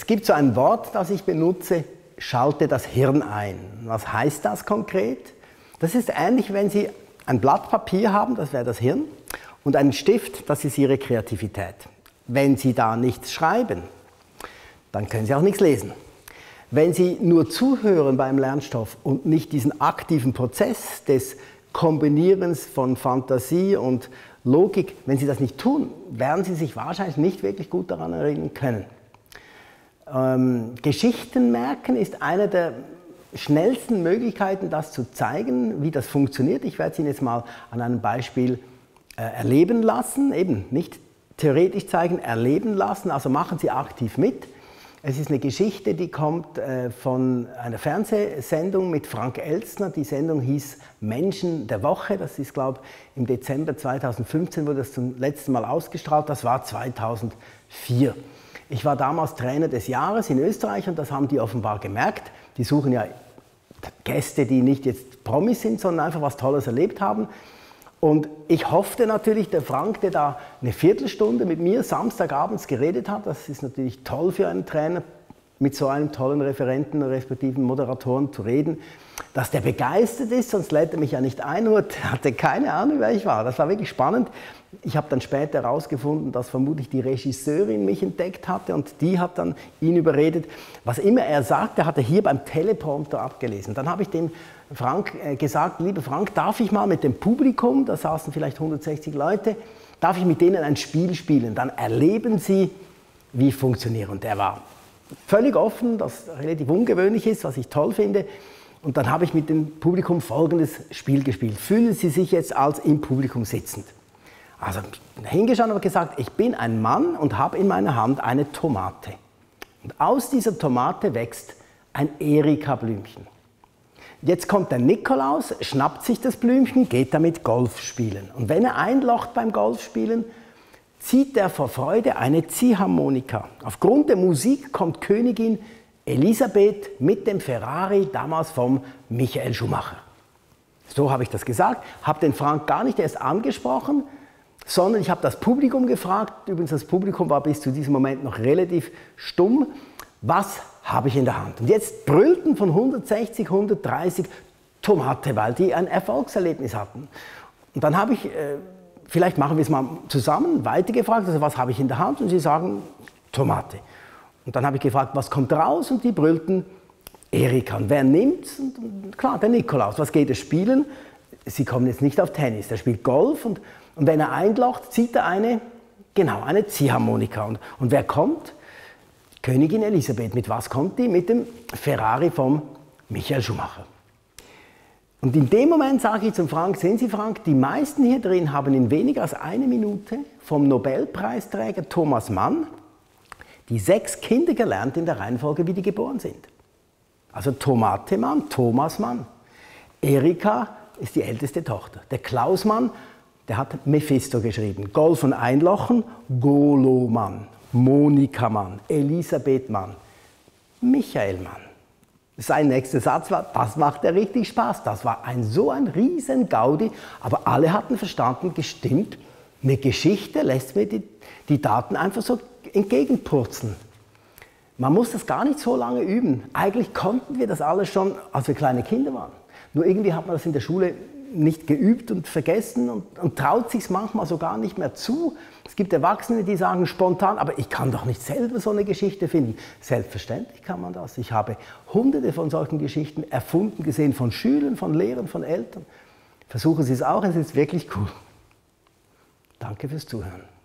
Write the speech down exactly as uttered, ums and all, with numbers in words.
gibt so ein Wort, das ich benutze, schalte das Hirn ein. Was heißt das konkret? Das ist ähnlich, wenn Sie ein Blatt Papier haben, das wäre das Hirn, und einen Stift, das ist Ihre Kreativität. Wenn Sie da nichts schreiben, dann können Sie auch nichts lesen. Wenn Sie nur zuhören beim Lernstoff und nicht diesen aktiven Prozess des Kombinierens von Fantasie und Logik, wenn Sie das nicht tun, werden Sie sich wahrscheinlich nicht wirklich gut daran erinnern können. Ähm, Geschichten merken ist eine der schnellsten Möglichkeiten, das zu zeigen, wie das funktioniert. Ich werde es Ihnen jetzt mal an einem Beispiel äh, erleben lassen, eben nicht theoretisch zeigen, erleben lassen, also machen Sie aktiv mit. Es ist eine Geschichte, die kommt äh, von einer Fernsehsendung mit Frank Elstner. Die Sendung hieß Menschen der Woche. Das ist, glaube ich, im Dezember zweitausendfünfzehn wurde das zum letzten Mal ausgestrahlt. Das war zweitausendvier. Ich war damals Trainer des Jahres in Österreich und das haben die offenbar gemerkt. Die suchen ja Gäste, die nicht jetzt Promis sind, sondern einfach was Tolles erlebt haben. Und ich hoffte natürlich, der Frank, der da eine Viertelstunde mit mir samstagabends geredet hat, das ist natürlich toll für einen Trainer, mit so einem tollen Referenten, respektiven Moderatoren zu reden, dass der begeistert ist, sonst lädt er mich ja nicht ein, nur er hatte keine Ahnung, wer ich war. Das war wirklich spannend. Ich habe dann später herausgefunden, dass vermutlich die Regisseurin mich entdeckt hatte und die hat dann ihn überredet. Was immer er sagte, hat er hier beim Teleprompter abgelesen. Dann habe ich dem Frank äh, gesagt, lieber Frank, darf ich mal mit dem Publikum, da saßen vielleicht hundertsechzig Leute, darf ich mit denen ein Spiel spielen? Dann erleben Sie, wie ich funktioniere. Und er war völlig offen, das relativ ungewöhnlich ist, was ich toll finde. Und dann habe ich mit dem Publikum folgendes Spiel gespielt. Fühlen Sie sich jetzt als im Publikum sitzend. Also hingeschaut und gesagt, ich bin ein Mann und habe in meiner Hand eine Tomate. Und aus dieser Tomate wächst ein Erika-Blümchen. Jetzt kommt der Nikolaus, schnappt sich das Blümchen, geht damit Golf spielen. Und wenn er einlocht beim Golfspielen, zieht er vor Freude eine Ziehharmonika. Aufgrund der Musik kommt Königin Elisabeth mit dem Ferrari, damals vom Michael Schumacher. So habe ich das gesagt, habe den Frank gar nicht erst angesprochen, sondern ich habe das Publikum gefragt, übrigens das Publikum war bis zu diesem Moment noch relativ stumm, was habe ich in der Hand? Und jetzt brüllten von hundertsechzig, hundertdreißig Tomate, weil die ein Erfolgserlebnis hatten. Und dann habe ich, äh, vielleicht machen wir es mal zusammen, weitergefragt, also was habe ich in der Hand? Und sie sagen Tomate. Und dann habe ich gefragt, was kommt raus? Und die brüllten Erika. Und wer nimmt's? Und, und klar, der Nikolaus. Was geht er spielen? Sie kommen jetzt nicht auf Tennis, der spielt Golf und, und wenn er einlocht, zieht er eine, genau, eine Ziehharmonika. Und, und wer kommt? Königin Elisabeth. Mit was kommt die? Mit dem Ferrari vom Michael Schumacher. Und in dem Moment sage ich zum Frank, sehen Sie Frank, die meisten hier drin haben in weniger als eine Minute vom Nobelpreisträger Thomas Mann die sechs Kinder gelernt in der Reihenfolge, wie die geboren sind. Also Tomate Mann, Thomas Mann. Erika ist die älteste Tochter. Der Klaus Mann, der hat Mephisto geschrieben. Golf und Einlochen, Golo Mann. Monika Mann, Elisabeth Mann, Michael Mann. Sein nächster Satz war, das macht ja richtig Spaß. Das war ein, so ein riesen Gaudi, aber alle hatten verstanden, gestimmt, eine Geschichte lässt mir die, die Daten einfach so entgegenpurzeln. Man muss das gar nicht so lange üben. Eigentlich konnten wir das alles schon, als wir kleine Kinder waren. Nur irgendwie hat man das in der Schule nicht geübt und vergessen und, und traut sich manchmal so gar nicht mehr zu. Es gibt Erwachsene, die sagen spontan, aber ich kann doch nicht selber so eine Geschichte finden. Selbstverständlich kann man das. Ich habe hunderte von solchen Geschichten erfunden gesehen, von Schülern, von Lehrern, von Eltern. Versuchen Sie es auch, es ist wirklich cool. Danke fürs Zuhören.